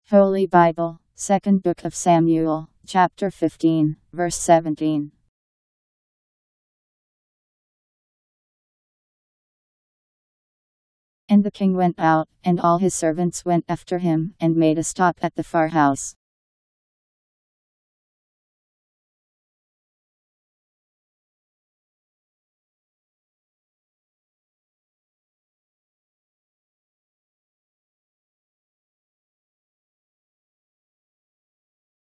Holy Bible, Second Book of Samuel, chapter 15, verse 17. And the king went out, and all his servants went after him, and made a stop at the far house.